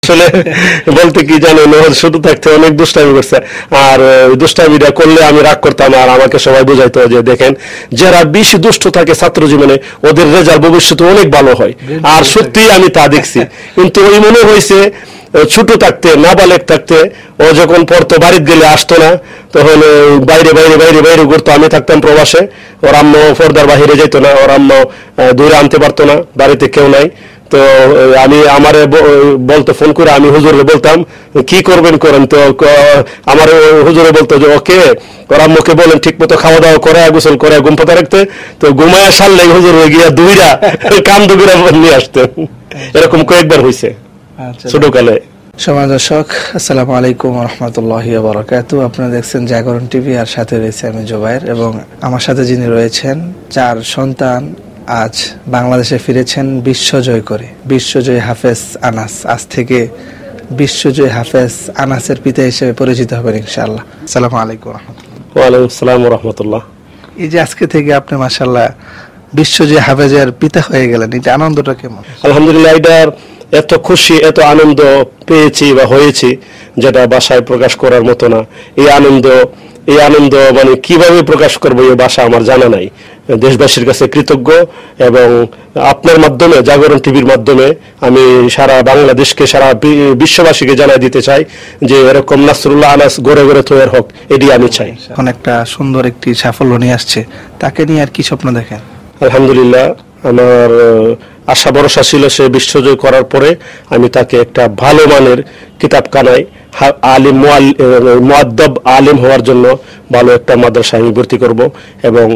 আসলে বলতে কি জানেন, শুধু থাকতে অনেক দুষ্টামি করছে, আর দুষ্টামিটা করলে আমি রাগ করতাম, আর আমাকে সবাই বোঝাইতো যে দেখেন যারা বেশি দুষ্ট থাকে ছাত্র জীবনে ওদের রেজাল্ট ভবিষ্যতে অনেক ভালো হয়, আর সত্যি আমি তা দেখছি। কিন্তু ওই মনে হয়েছে ছোট থাকতে, নাবালেক থাকতে, ও যখন পড়তো বাড়িতে গেলে আসতো না, তখন বাইরে বাইরে বাইরে বাইরে ঘুরতো, আমি থাকতাম প্রবাসে, ওর আম্মু পর্দার বাহিরে যেত না, ওর আম্মু দূরে আনতে পারতো না, বাড়িতে কেউ নাই। তো আমি আমারে বলতো ফোন করে, আমি হুজুরে বলতাম কি করবেন করেন, তো আমার হুজুরে বলতো যে ওকে ওর আম্মুকে বলেন ঠিক মতো খাওয়া দাওয়া করে গোসল করে ঘুম পাতা রাখতে, তো ঘুমায় সারলে হুজুর গিয়া দুইরা কান্দু করে নিয়ে আসতে। এরকম কয়েকবার হয়েছে ছোটকালে। সমাজ দর্শক, আসসালামু আলাইকুম রহমতুল্লাহি ওয়া বারাকাতুহু। আপনারা দেখছেন জাগরণ টিভি, আর সাথে রয়েছে আমি জুবায়ের, এবং আমার সাথে যিনি রয়েছেন, 4 সন্তান আজ বাংলাদেশে ফিরেছেন বিশ্বজয় করে, বিশ্বজয় হাফেজ আনাস। আজ থেকে বিশ্বজয় হাফেজ আনাসের পিতা হিসেবে পরিচিত হবেন ইনশাআল্লাহ। আসসালামু আলাইকুম রহমতুল্লাহ। ওয়া আলাইকুম আসসালাম ওয়া রাহমাতুল্লাহ। এই যে আজকে থেকে আপনি মাশাআল্লাহ বিশ্বজয় হাফেজের পিতা হয়ে গেলেন, এটা আনন্দটা কেমন? আলহামদুলিল্লাহ, এটার এত খুশি, এত আনন্দ পেয়েছি বা হয়েছি যেটা ভাষায় প্রকাশ করার মতো না। এই আনন্দ মানে কিভাবে প্রকাশ করবো এই ভাষা আমার জানা নাই। দেশবাসীর কাছে কৃতজ্ঞ, এবং আপনার মাধ্যমে, জাগরণ টিভির মাধ্যমে আমি সারা বাংলাদেশকে, সারা বিশ্ববাসীকে জানাই দিতে চাই যে এরকম নাসরুল্লাহ আনাস গড়ে গড়ে তৈরি হোক, এটি আমি চাই। এখন একটা সুন্দর একটি সাফল্য নিয়ে আসছে, তাকে নিয়ে আর কি স্বপ্ন দেখেন? আলহামদুলিল্লাহ, আমার আশা ভরসা ছিল সে বিশ্বজয় করার পরে আমি তাকে একটা ভালো মানের কিতাবখানায় আলিম মুআদ্দাব আলিম হওয়ার জন্য ভালো একটা মাদ্রাসা আমি ভর্তি করব, এবং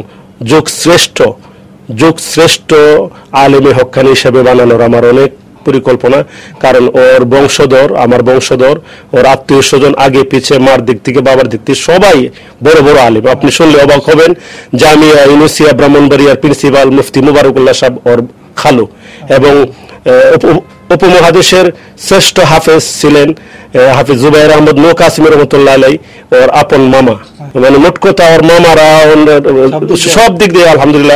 যুগ শ্রেষ্ঠ আলিমে হক্কানি হিসেবে বানানোর আমার অনেক পরিকল্পনা। কারণ ওর বংশধর, আমার বংশধর, ওর আত্মীয় স্বজন আগে পিছে, মার দিক থেকে বাবার দিক থেকে সবাই বড় বড় আলিম। আপনি শুনলে অবাক হবেন, জামিয়া ইউনুসিয়া ব্রাহ্মণবাড়িয়ার প্রিন্সিপাল মুফতি মুবারকুল্লাহ সাহেব ওর খালু, এবং উপমহাদেশের শ্রেষ্ঠ হাফেজ ছিলেন হাফিজ জুবায়ের আহমদ নো কাসিম রহমতুল্লাহ আলাই, ওর আপন মামা। মানে মোট কথা ওর মামারা সব দিক দিয়ে আলহামদুলিল্লাহ,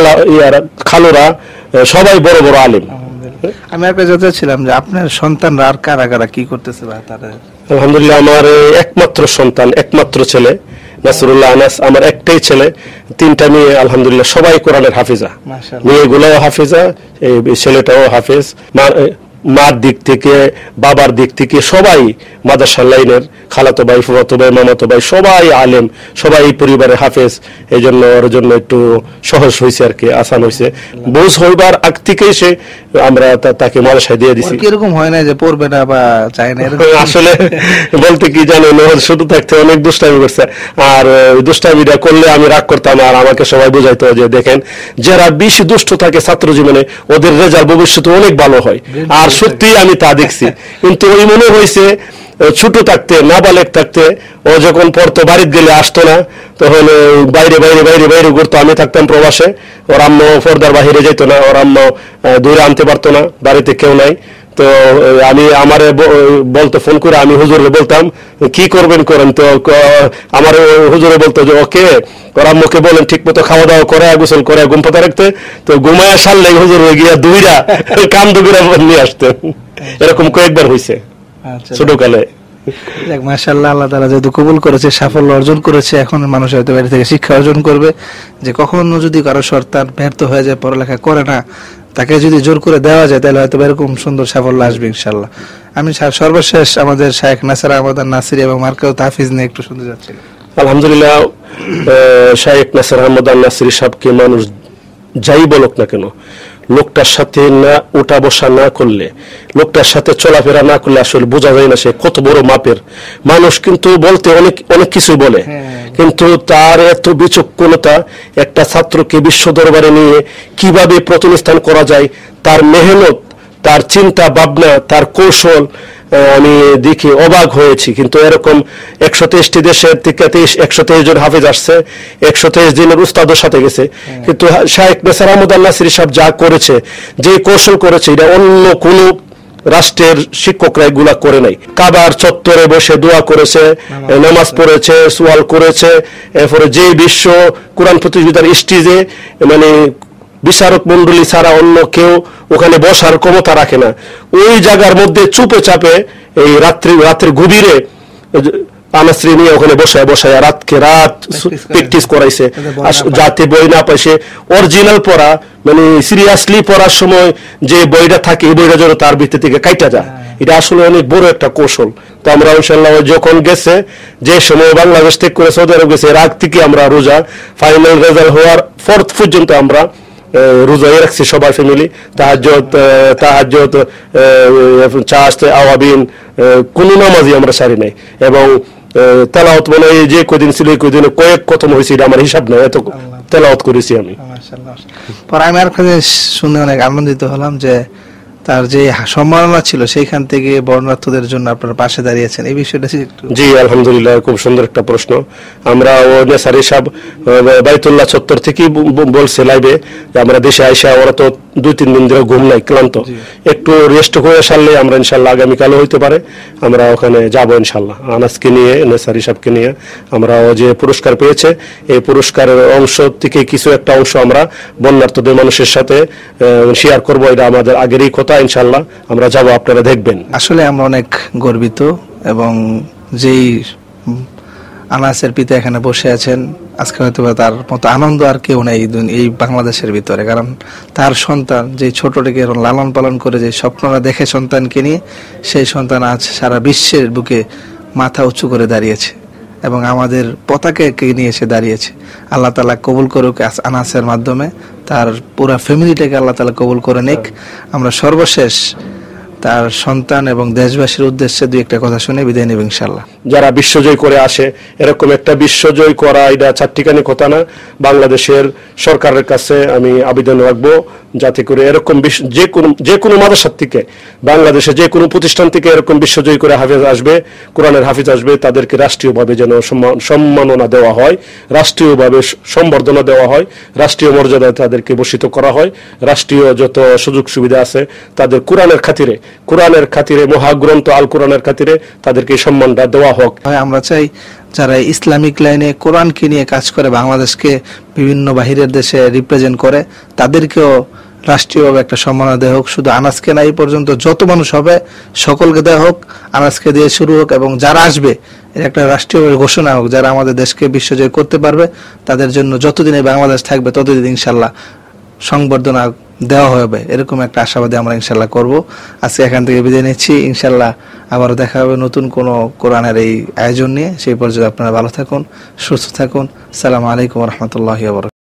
খালুরা সবাই বড় বড় আলিম। আমি আপনার জানতে ছিলাম যে আপনার সন্তানরা আর কারা কারা কি করতেছে? আলহামদুলিল্লাহ, আমার একমাত্র সন্তান, একমাত্র ছেলে নাসরুল্লাহ আনাস, আমার একটাই ছেলে, 3টা মেয়ে আলহামদুলিল্লাহ সবাই কোরআনের হাফিজা, মেয়েগুলোও হাফিজা, এই ছেলেটাও হাফিজ। মার দিক থেকে, বাবার দিক থেকে সবাই মাদ্রাসা লাইনের, খালাতো ভাই, ফুফাতো ভাই, মামাতো ভাই সবাই আলেম, সবাই এই পরিবারে হাফেজ। এই জন্য ওর জন্য একটু সহজ হয়েছে আর কি, আসান হয়েছে। বোঝ হইবার আগ থেকেই সে আমরা তাকে মাদ্রাসায় দিয়ে দিছি। এরকম হয় না যে পড়বে না বা চায় না? আসলে বলতে কি জানেন, শুধু থাকতে অনেক দুষ্টামি করছে, আর দুষ্টামিটা করলে আমি রাগ করতাম, আর আমাকে সবাই বোঝাইতো যে দেখেন যারা বেশি দুষ্ট থাকে ছাত্র জীবনে ওদের রেজাল্ট ভবিষ্যতে অনেক ভালো হয়, আর সত্যি আমি তা দেখছি। কিন্তু ওই মনে হয়েছে ছোট থাকতে, নাবালেক থাকতে, ও যখন পড়তো বাড়িতে গেলে আসতো না, তখন বাইরে বাইরে বাইরে বাইরে ঘুরতো, আমি থাকতাম প্রবাসে, ওর আম্মু পর্দার বাহিরে যেত না, ওর আম্মু দূরে আনতে পারতো না, বাড়িতে কেউ নাই। তো আমি আমারে বলতো ফোন করে, আমি হুজুরে বলতাম কি করবেন করেন, তো আমার হুজুরে বলতো যে ওকে ওর আম্মুকে বলেন ঠিক মতো খাওয়া দাওয়া করে গোসল করে ঘুম পাতা রাখতে, তো ঘুমায় সারলে হুজুর গিয়া দুইরা কান্দু করে নিয়ে আসতে। এরকম কয়েকবার হয়েছে ছোটকালে। মাশাআল্লাহ, আল্লাহ তাআলা যেহেতু কবুল করেছে, সাফল্য অর্জন করেছে, এখন মানুষ হয়তো বাড়ি থেকে শিক্ষা অর্জন করবে যে কখনো যদি কারো সন্তান ব্যর্থ হয়ে যায়, পড়ালেখা করে না, তাকে যদি জোর করে দেওয়া যায় তাহলে হয়তো এরকম সুন্দর সাফল্য আসবে ইনশাআল্লাহ। আমি সর্বশেষ আমাদের শায়েখ নাসির আহমদ নাসিরি এবং মার্কাজ তাহফিজ নিয়ে একটু শুনতে যাচ্ছি। আলহামদুলিল্লাহ, শায়েখ নাসির আহমদ নাসিরি সাহেবকে মানুষ যাই বলুক না কেন, লোকটার সাথে না উঠা বসা না করলে, লোকটার সাথে চলাফেরা না করলে আসলে বোঝা যায় না সে কত বড় মাপের মানুষ। কিন্তু বলতে অনেক অনেক কিছু বলে, কিন্তু তার এত বিচক্ষণতা, একটা ছাত্রকে বিশ্ব দরবারে নিয়ে কিভাবে প্রতিষ্ঠান করা যায়, তার মেহনত, তার চিন্তা ভাবনা, তার কৌশল, আমি দেখি অবাক হয়েছি। কিন্তু এরকম 123টি দেশের থেকে 123 জন হাফিজ আসছে, 123 দিনের উস্তাদের সাথে গেছে, কিন্তু শায়েখ নাসির আহমদ নাসিরি সাহেব যা করেছে, যে কৌশল করেছে, এটা অন্য কোন রাষ্ট্রের শিক্ষকরা এগুলা করে নাই। কাবার চত্বরে বসে দোয়া করেছে, নামাজ পড়েছে, সুয়াল করেছে, এরপরে যে বিশ্ব কোরআন প্রতিযোগিতার স্টেজে মানে বিচারক মন্ডলী ছাড়া অন্য কেউ ওখানে বসার ক্ষমতা রাখে না। ওই জায়গার মধ্যে চুপে চাপে এই রাত্রে গভীরে আনাশ্রী নিয়ে ওখানে বসায় রাতকে রাত প্র্যাকটিস করাইছে, যাতে বই না পায়। সে অরিজিনাল পড়া মানে সিরিয়াসলি পড়ার সময় যে বইটা থাকে এই বইটা যেন তার ভিতর থেকে কাইটা যায়, এটা আসলে অনেক বড় একটা কৌশল। তো আমরা ইনশাল্লাহ যখন গেছে, যে সময় বাংলাদেশ থেকে করে সৌদি আরব গেছে, এর আগ থেকে আমরা রোজা ফাইনাল রেজাল্ট হওয়ার পর পর্যন্ত আমরা রোজায় রাখছি সবার ফ্যামিলি। তাহাজ্জুদ চাষতে আওয়াবিন কোন নামাজই আমরা সারি নাই। এবং তেলাওয়াত মানে যে কদিন ছিল এই কদিনে কয়েক খতম হয়েছে, এটা আমার হিসাব নাই, এত তেলাওয়াত করেছি আমি। পরে আমি আর শুনে অনেক আনন্দিত হলাম যে তার যে সম্মাননা ছিল সেইখান থেকে বর্ণার্থীদের জন্য আপনারা পাশে দাঁড়িয়েছেন, এই বিষয়টা। জি আলহামদুলিল্লাহ, খুব সুন্দর একটা প্রশ্ন। আমরা নেসারি সাহেব বাইতুল্লাহ চত্বর থেকেই বলছে লাইভে যে আমরা দেশে আইসা, ওরা তো 2-3 দিন ধরে ঘুম নাই, ক্লান্ত, একটু রেস্ট করে সারলে আমরা ইনশাল্লাহ আগামীকালও হইতে পারে আমরা ওখানে যাব ইনশাল্লাহ। আনাসকে নিয়ে, নেসারি সাহেবকে নিয়ে আমরা যে পুরস্কার পেয়েছে এই পুরস্কারের অংশ থেকে কিছু একটা অংশ আমরা বন্যার্থদের মানুষের সাথে শেয়ার করবো, এটা আমাদের আগেরই কথা। ইনশাল্লাহ আমরা যাব, আপনারা দেখবেন। আসলে আমরা অনেক গর্বিত, এবং যেই আনাসের পিতা এখানে বসে আছেন আজকে হয়তো তার মতো আনন্দ আর কেউ নেই এই বাংলাদেশের ভিতরে। কারণ তার সন্তান যে ছোটটিকে লালন পালন করে যে স্বপ্নরা দেখে সন্তানকে নিয়ে, সেই সন্তান আজ সারা বিশ্বের বুকে মাথা উঁচু করে দাঁড়িয়েছে এবং আমাদের পতাকাকে নিয়ে এসে দাঁড়িয়েছে। আল্লাহ তাআলা কবুল করুক আনাসের মাধ্যমে, তার পুরো ফ্যামিলিটাকে আল্লাহ তাআলা কবুল করে নিক। আমরা সর্বশেষ তার সন্তান এবং দেশবাসীর উদ্দেশ্যে দুই একটা কথা শুনে বিদায় নেব ইনশাআল্লাহ। যারা বিশ্বজয় করে আসে, এরকম একটা বিশ্বজয় করা এটা চারটিখানি কথা না। বাংলাদেশের সরকারের কাছে আমি আবেদন রাখবো যাতে করে এরকম যে কোনো মাদ্রাসার থেকে, বাংলাদেশে যে কোনো প্রতিষ্ঠান থেকে এরকম বিশ্বজয় করে হাফেজ আসবে, কোরআনের হাফিজ আসবে, তাদেরকে রাষ্ট্রীয়ভাবে যেন সম্মাননা দেওয়া হয়, রাষ্ট্রীয়ভাবে সম্বর্ধনা দেওয়া হয়, রাষ্ট্রীয় মর্যাদায় তাদেরকে ভূষিত করা হয়, রাষ্ট্রীয় যত সুযোগ সুবিধা আছে তাদের কোরআনের খাতিরে মহাগ্রন্থ আল কোরআনের খাতিরে তাদেরকে সম্মানটা দেওয়া হোক। আমরা চাই যারা ইসলামিক লাইনে কোরআনকে নিয়ে কাজ করে, বাংলাদেশকে বিভিন্ন বাহিরের দেশে রিপ্রেজেন্ট করে, তাদেরকেও রাষ্ট্রীয়ভাবে একটা সম্মাননা দেওয়া হোক। শুধু আনাসকে না, এই পর্যন্ত যত মানুষ হবে সকলকে দেওয়া হোক, আনাসকে দিয়ে শুরু হোক, এবং যারা আসবে এর একটা রাষ্ট্রীয়ভাবে ঘোষণা হোক, যারা আমাদের দেশকে বিশ্বজয় করতে পারবে তাদের জন্য যতদিন এই বাংলাদেশ থাকবে ততদিন ইনশাল্লাহ সংবর্ধনা দেওয়া হবে, এরকম একটা আশাবাদী আমরা ইনশাল্লাহ করব। আজকে এখান থেকে বিদায় নিচ্ছি, ইনশাল্লাহ আবারও দেখা হবে নতুন কোনো কোরআনের এই আয়োজন নিয়ে। সেই পর্যন্ত আপনারা ভালো থাকুন, সুস্থ থাকুন। আসসালামু আলাইকুম ওয়া রাহমাতুল্লাহি ওয়া বারাকাতুহু।